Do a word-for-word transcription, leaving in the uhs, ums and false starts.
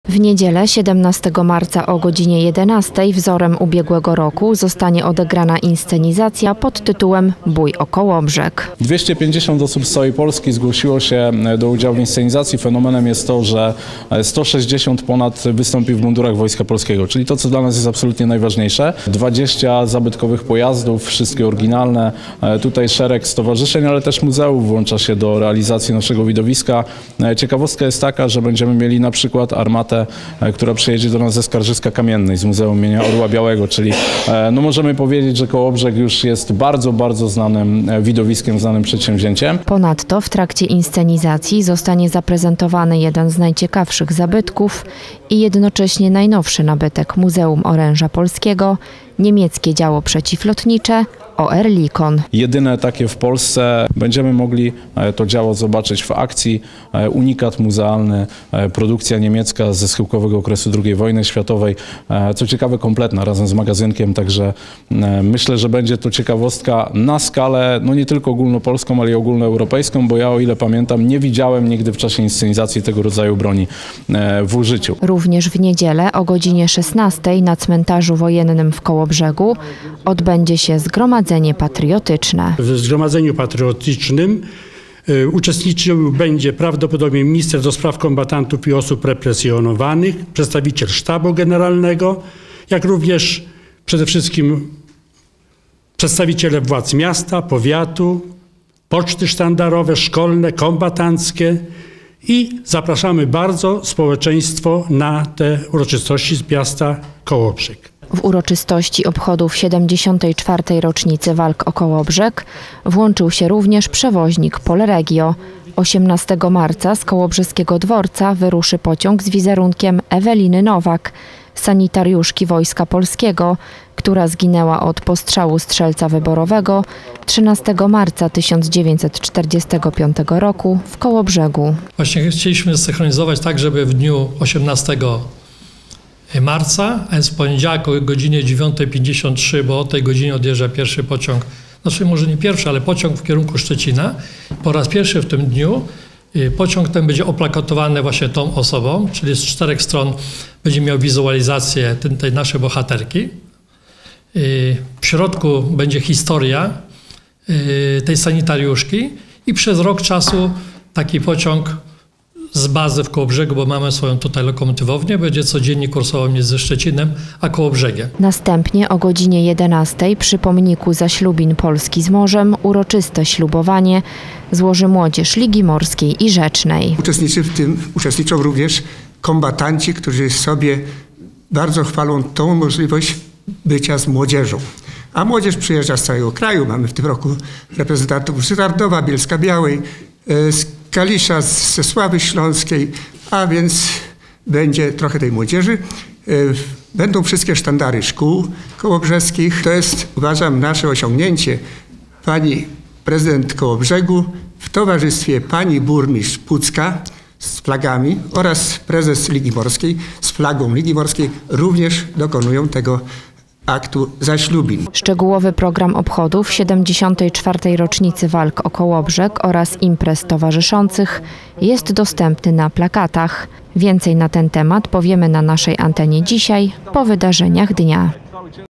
W niedzielę siedemnastego marca o godzinie jedenastej wzorem ubiegłego roku zostanie odegrana inscenizacja pod tytułem Bój o Kołobrzeg. dwieście pięćdziesiąt osób z całej Polski zgłosiło się do udziału w inscenizacji. Fenomenem jest to, że sto sześćdziesiąt ponad wystąpi w mundurach Wojska Polskiego, czyli to, co dla nas jest absolutnie najważniejsze. dwadzieścia zabytkowych pojazdów, wszystkie oryginalne. Tutaj szereg stowarzyszeń, ale też muzeów włącza się do realizacji naszego widowiska. Ciekawostka jest taka, że będziemy mieli na przykład armatę, która przyjedzie do nas ze Skarżyska Kamiennej, z Muzeum imienia Orła Białego, czyli no możemy powiedzieć, że Kołobrzeg już jest bardzo, bardzo znanym widowiskiem, znanym przedsięwzięciem. Ponadto w trakcie inscenizacji zostanie zaprezentowany jeden z najciekawszych zabytków i jednocześnie najnowszy nabytek Muzeum Oręża Polskiego, niemieckie działo przeciwlotnicze Oerlikon. Jedyne takie w Polsce. Będziemy mogli to działo zobaczyć w akcji. Unikat muzealny, produkcja niemiecka ze schyłkowego okresu drugiej wojny światowej. Co ciekawe, kompletna razem z magazynkiem, także myślę, że będzie to ciekawostka na skalę no nie tylko ogólnopolską, ale i ogólnoeuropejską, bo ja, o ile pamiętam, nie widziałem nigdy w czasie inscenizacji tego rodzaju broni w użyciu. Również w niedzielę o godzinie szesnastej na cmentarzu wojennym w Kołobrzegu odbędzie się zgromadzenie patriotyczne. W zgromadzeniu patriotycznym y, uczestniczył będzie prawdopodobnie minister do spraw kombatantów i osób represjonowanych, przedstawiciel sztabu generalnego, jak również przede wszystkim przedstawiciele władz miasta, powiatu, poczty sztandarowe, szkolne, kombatanckie i zapraszamy bardzo społeczeństwo na te uroczystości z miasta Kołobrzeg. W uroczystości obchodów siedemdziesiątej czwartej rocznicy walk o Kołobrzeg włączył się również przewoźnik Polregio. osiemnastego marca z kołobrzeskiego dworca wyruszy pociąg z wizerunkiem Eweliny Nowak, sanitariuszki Wojska Polskiego, która zginęła od postrzału strzelca wyborowego trzynastego marca tysiąc dziewięćset czterdziestego piątego roku w Kołobrzegu. Właśnie chcieliśmy zsynchronizować tak, żeby w dniu osiemnastego marca, a więc w poniedziałek o godzinie dziewiątej pięćdziesiąt trzy, bo o tej godzinie odjeżdża pierwszy pociąg, znaczy może nie pierwszy, ale pociąg w kierunku Szczecina. Po raz pierwszy w tym dniu pociąg ten będzie oplakatowany właśnie tą osobą, czyli z czterech stron będzie miał wizualizację tej naszej bohaterki. W środku będzie historia tej sanitariuszki i przez rok czasu taki pociąg z bazy w Kołobrzegu, bo mamy swoją tutaj lokomotywownię, będzie codziennie kursował między Szczecinem a Kołobrzegiem. Następnie o godzinie jedenastej przy pomniku Zaślubin Polski z Morzem uroczyste ślubowanie złoży młodzież Ligi Morskiej i Rzecznej. Uczestniczy w tym, uczestniczą również kombatanci, którzy sobie bardzo chwalą tą możliwość bycia z młodzieżą. A młodzież przyjeżdża z całego kraju. Mamy w tym roku reprezentantów z Tarnowa, Bielska-Białej, z Kalisza, ze Sławy Śląskiej, a więc będzie trochę tej młodzieży. Będą wszystkie sztandary szkół kołobrzeskich. To jest, uważam, nasze osiągnięcie. Pani prezydent Kołobrzegu w towarzystwie pani burmistrz Pucka z flagami oraz prezes Ligi Morskiej z flagą Ligi Morskiej również dokonują tego aktu zaślubin. Szczegółowy program obchodów siedemdziesiątej czwartej rocznicy walk o Kołobrzeg oraz imprez towarzyszących jest dostępny na plakatach. Więcej na ten temat powiemy na naszej antenie dzisiaj po wydarzeniach dnia.